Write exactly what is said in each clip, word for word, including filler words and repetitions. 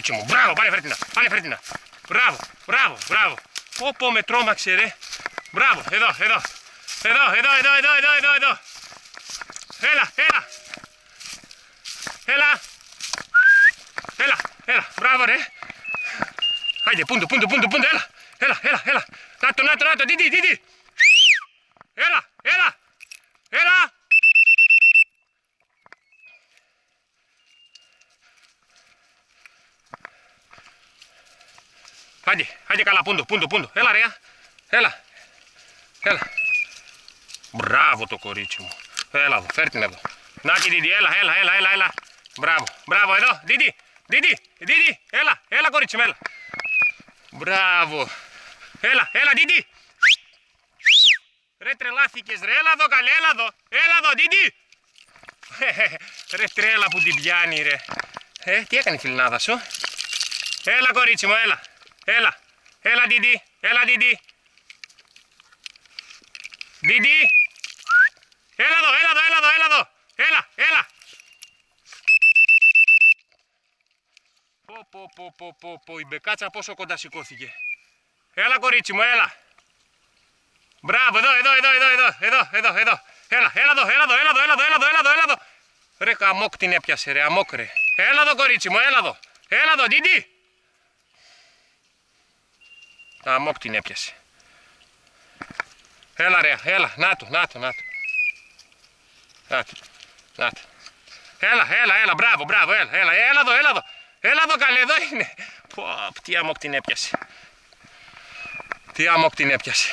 κορίτσι μου. Μπράβο, πάνε φέρτινα. Πάνε φέρτινα. Μπράβο, μπράβο, μπράβο. Πω, με τρόμαξε ρε. Μπράβο, εδώ, εδώ. Εδώ, εδώ, εδώ, εδώ, εδώ, εδώ, εδώ. Έλα, έλα. Έλα. Έλα, έλα. Μπράβο ρε. Άιντε, πούντο, πούντο, πούντο, πούντο, έλα. Έλα, έλα, έλα. Νάτο, νάτο, νάτο, Δίδυ, Δίδυ. Έλα, έλα. Έλα. Άντε, άντε καλά, πούντο, πούντο, πούντο. Έλα ρε, έλα. Έλα. Μπράβο το κορίτσι μου. Έλα εδώ, φέρ την εδώ. Να τη Δίδυ, έλα, έλα, έλα, έλα, έλα. Μπράβο, μπράβο, εδώ, Δίδυ, Δίδυ, Δίδυ, έλα, έλα κορίτσι μου, έλα. Μπράβο. Έλα, έλα Δίδυ. Ρε τρελάθηκες ρε, έλα εδώ καλέ, έλα εδώ. Έλα εδώ, Δίδυ. Ρε τρέλα που την πιάνει ρε. Ε, τι έκανε η φιλινάδα σου. Έλα κορίτσι μου, έλα. Έλα, έλα Δίδυ, έλα Δίδυ. Δίδυ. Έλα εδώ, έλα εδώ, έλα εδώ, έλα εδώ. Έλα, έλα. Πω, πω, πω, πω, πω, πω, η μπεκάτσα πόσο κοντά σηκώθηκε. Έλα κορίτσι μου, έλα. Μπράβο, εδώ, εδώ, εδώ, εδώ, εδώ, εδώ, εδώ, εδώ. Έλα, έλα εδώ, έλα εδώ, έλα εδώ, έλα εδώ, έλα εδώ, έλα εδώ, έλα εδώ. Ρε αμόκ την έπιασε ρε, αμόκ ρε. Έλα εδώ κορίτσι μου, έλα εδώ. Έλα εδώ, Δίδυ. Αμόκ την έπιασε. Έλα ρε, έλα, νάτο, νάτο, νάτο. Νάτο, νάτο. Έλα, έλα, έλα, μπράβο, μπράβο, έλα, έλα, έλα εδώ, έλα εδώ. Έλα εδώ καλέ, εδώ είναι. Πω, τι αμόκ την έπιασε. Τι αμόκ την έπιασε.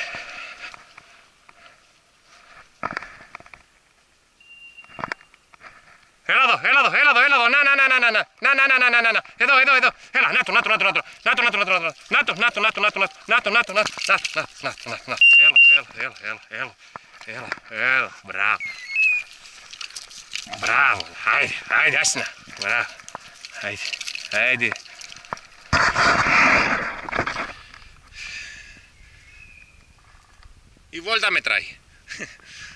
Έλα εδώ, έλα εδώ, έλα εδώ, έλα εδώ, να, να, να, να, να, να, να, να, να, να, να, εδώ, εδώ, εδώ, έλα, νάτο, νάτο, νάτο, νάτο, νάτο, νάτο, νάτο, νάτο, νάτο, νάτο, νάτο, νάτο, νάτο, νάτο, νάτο, νάτο, νάτο, νάτο, νάτο, έλα, έλα, έλα, έλα, έλα, έλα, μπράβο, μπράβο, άιντε, άιντε, άσυνα, μπράβο, άιντε, άιντε. Η βόλτα μετράει.